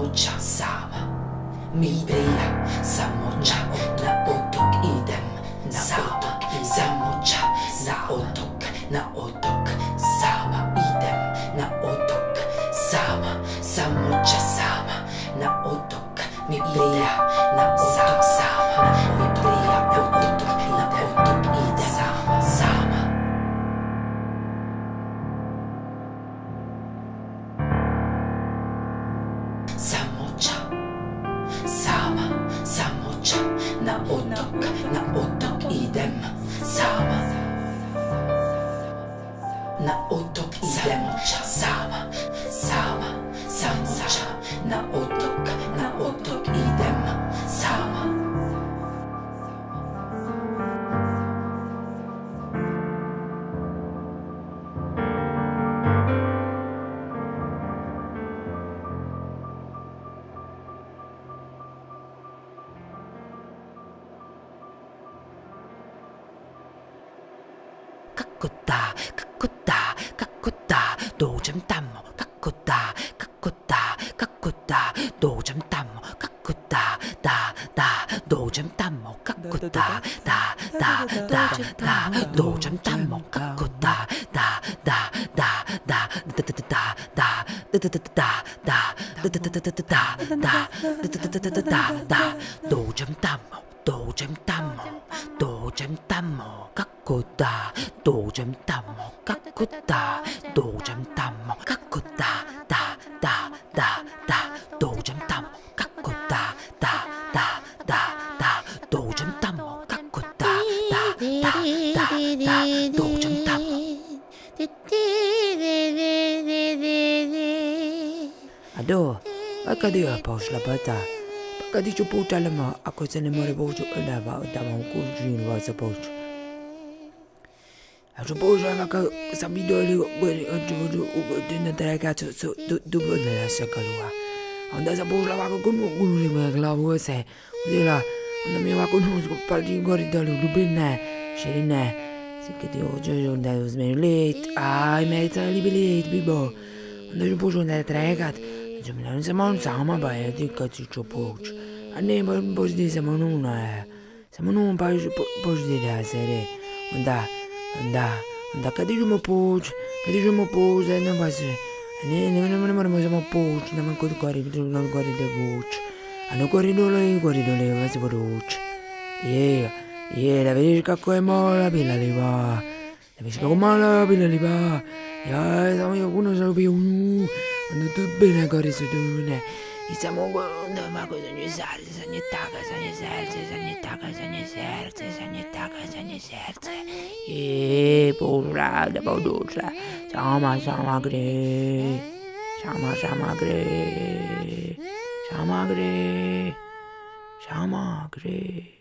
samoća sama mi prija, samoća na otok idem, sama samoća na otok sama idem, na otok sama samoća sama na otok mi prija, na otok sama mi prija, na otok idem sama. Samoća sama, samoća na otok idem sama. Na otok idem sama, samoća na otok idem sama. Kako da, dođem tamo, kako da, dođem tamo, kako da, dođem tamo, kako da, dođem tamo, kako da, dođem tamo, kako da, dođem tamo, kako da, dođem tamo, kako da, dođem tamo, kako da, dođem tamo, kako da, dođem tamo. Ado, a kad je pošla pata? Kad ću putalama, ako se ne more poći, da vam kućinu vas poći. A ću pošla, ako sam vidio na tragaču, dovoljno da se kalua. Onda sam pošla ovako kunu moja glavu se, uzela, onda mi je ovako nusko pali gori dole u dubine, širine. Kad je ođeš, onda je uzmeni let, aj, meni to je li bilet, bibo. Onda ću pošla na tragat. Znači, samo sama pa je ti kad ću poći. A ne, pođi samo nuna. Samo nuna pa pođi da se re. Onda kad idemo poći, zajedno pa se. Ne moramo samo poći, nama kod gori da vući. A no gori dole, vas vući. Da vidiš kako je mala bila liba. Ja, samo je puno zabio unu. Onda tu bene gori su dune. I samo onda ovako za nje srce, za nje taka, za nje srce. Pošla, da pa došla. Sama gre.